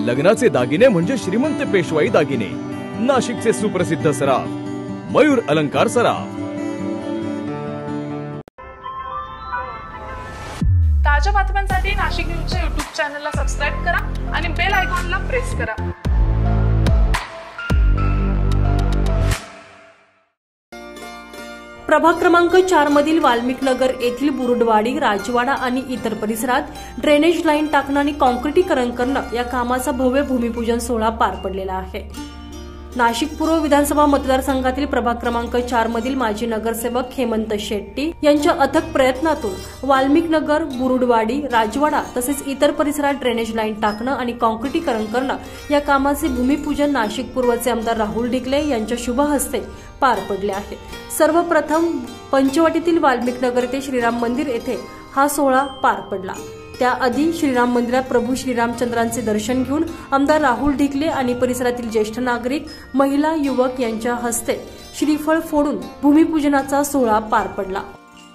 लग्नाचे दागिने म्हणजे श्रीमंत पेशवाई दागिने, नाशिकचे सुप्रसिद्ध सराफ मयूर अलंकार सराफ। ताज्या बातम्यांसाठी नाशिक न्यूजच्या YouTube चॅनलला सबस्क्राइब करा आणि बेल आयकॉनला प्रेस करा। प्रभाग क्रमांक 4 मधील वाल्मिक नगर येथील बुरुडवाडी, राजवाडा आणि इतर परिसरात ड्रेनेज लाईन टाकणं आणि कॉन्क्रिटीकरण करणं या कामाचा भव्य भूमिपूजन सोहळा पार पडलेला आहे। नाशिक पूर्व विधानसभा मतदारसंघातील प्रभाग क्रमांक 4 मधील माजी नगरसेवक हेमंत शेट्टी यांच्या अथक प्रयत्नातून वाल्मिक नगर, बुरुडवाडी, राजवाडा तसेच इतर परिसरात ड्रेनेज लाईन टाकणं आणि कॉन्क्रिटीकरण करणं या कामाचे भूमिपूजन नाशिक पूर्वचे आमदार राहुल ढिकले यांच्या शुभ हस्ते पार पडले आहे। सर्वप्रथम पंचवटीतील वाल्मिक नगर येथे श्रीराम मंदिर येथे हा सोहळा पार पडला। त्याआधी श्रीराम मंदिरात प्रभू श्रीरामचंद्रांचे दर्शन घेऊन आमदार राहुल ढिकले आणि परिसरातील ज्येष्ठ नागरिक, महिला, युवक यांच्या हस्ते श्रीफळ फोडून भूमिपूजनाचा सोहळा पार पडला।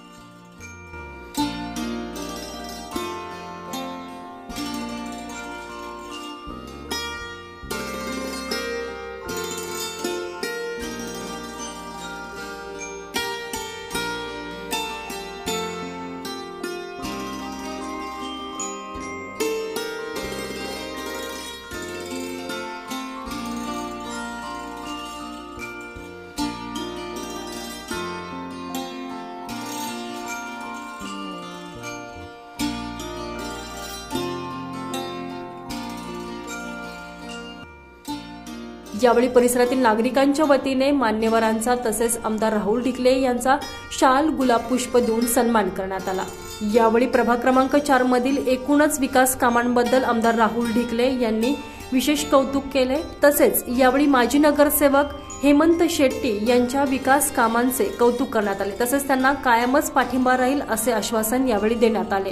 यावेळी परिसरातील नागरिकांच्या वतीने मान्यवरांचा तसेच आमदार राहुल ढिकले यांचा शाल, गुलाब पुष्प देऊन सन्मान करण्यात आला। यावेळी प्रभाग क्रमांक 4 मधील एकूणच विकास कामांबद्दल आमदार राहुल ढिकले यांनी विशेष कौतुक केले। तसेच यावेळी माजी नगरसेवक हेमंत शेट्टी यांच्या विकास कामांचे कौतुक करण्यात आले। तसेच त्यांना कायमच पाठिंबा राहील असे आश्वासन यावेळी देण्यात आले।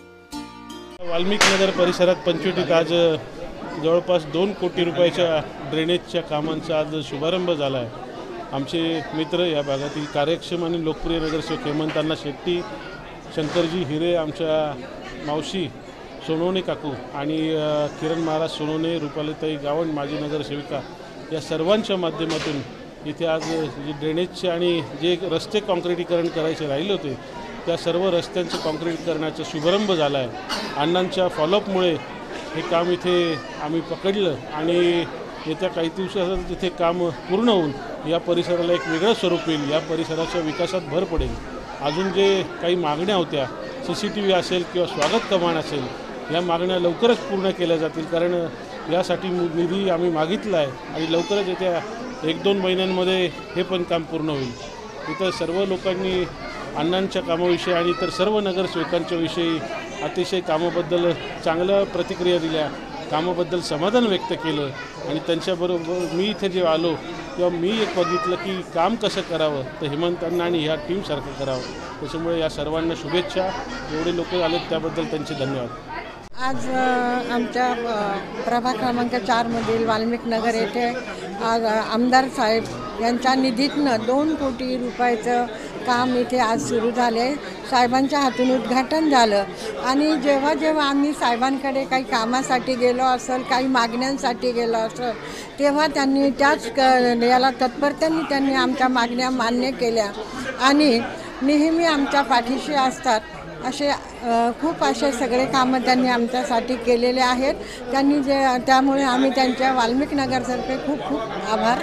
वाल्मिक नगर परिसरात पंचवटीत आज जवळपास 2 कोटी रुपयाच्या ड्रेनेजच्या कामांचा आज शुभारंभ झाला आहे। आमचे मित्र या भागातील कार्यक्षम आणि लोकप्रिय नगरसेवक हेमंतांना शेट्टी, शंकरजी हिरे, आमच्या मावशी सोनवणे काकू आणि किरण महाराज सोनवणे, रुपालीताई गावंड माजी नगरसेविका या सर्वांच्या माध्यमातून इथे आज जे ड्रेनेजचे आणि जे रस्ते कॉन्क्रिटीकरण करायचे राहिले होते त्या सर्व रस्त्यांचं कॉन्क्रिटीकरणाचा शुभारंभ झाला आहे। अण्णांच्या फॉलोअपमुळे हे काम इथे आम्ही पकडलं आणि येत्या काही दिवसात तिथे काम पूर्ण होऊन या परिसराला एक वेगळं स्वरूप येईल, या परिसराच्या विकासात भर पडेल। अजून जे काही मागण्या होत्या, CCTV असेल किंवा स्वागत कमान असेल, या मागण्या लवकरच पूर्ण केल्या जातील, कारण यासाठी निधी आम्ही मागितला आहे आणि लवकरच येत्या 1-2 महिन्यांमध्ये हे पण काम पूर्ण होईल। इथं सर्व लोकांनी अण्णांच्या कामाविषयी आणि इतर सर्व नगरसेवकांच्या विषयी अतिशय कामाबद्दल चांगल्या प्रतिक्रिया दिल्या, कामाबद्दल समाधान व्यक्त केलं आणि त्यांच्याबरोबर मी इथे जेव्हा आलो तेव्हा मी एक बघितलं की काम कसं करावं तर हेमंतांना आणि ह्या टीमसारखं करावं। त्याच्यामुळे या सर्वांना शुभेच्छा। एवढे लोक आलेत त्याबद्दल त्यांचे धन्यवाद। आज आमच्या प्रभाग क्रमांक 4 मधील वाल्मिक नगर येथे आज आमदार साहेब यांच्या निधीतनं 2 कोटी रुपयाचं काम इथे आज सुरू झाले। साहेबांच्या हातून उद्घाटन झालं आणि जेव्हा जेव्हा आम्ही साहेबांकडे काही कामासाठी गेलो असेल, काही मागण्यांसाठी गेलो असेल, तेव्हा त्यांनी त्याच याला तत्परतेने त्यांनी आमच्या मागण्या मान्य केल्या आणि नेहमी आमच्या पाठीशी असतात। असे खूप असे सगळे कामं त्यांनी आमच्यासाठी केलेले आहेत। त्यांनी त्यामुळे आम्ही त्यांच्या वाल्मिक नगरतर्फे खूप खूप आभार।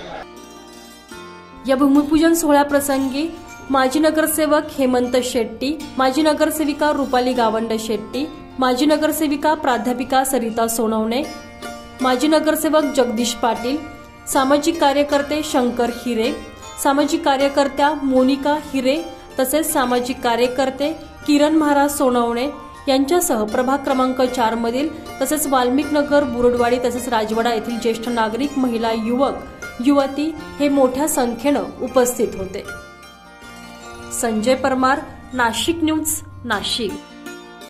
या भूमिपूजन सोहळ्याप्रसंगी माजी नगरसेवक हेमंत शेट्टी, माजी नगरसेविका रुपाली गावंड शेट्टी, माजी नगरसेविका प्राध्यापिका सरिता सोनवणे, माजी नगरसेवक जगदीश पाटील, सामाजिक कार्यकर्ते शंकर हिरे, सामाजिक कार्यकर्त्या मोनिका हिरे तसेच सामाजिक कार्यकर्ते किरण महाराज सोनवणे यांच्यासह प्रभाग क्रमांक 4 मधील तसेच वाल्मिक नगर, बुरुडवाडी तसेच राजवाडा येथील ज्येष्ठ नागरिक, महिला, युवक, युवती हे मोठ्या संख्येनं उपस्थित होते। संजय परमार, नाशिक न्यूज, नाशिक।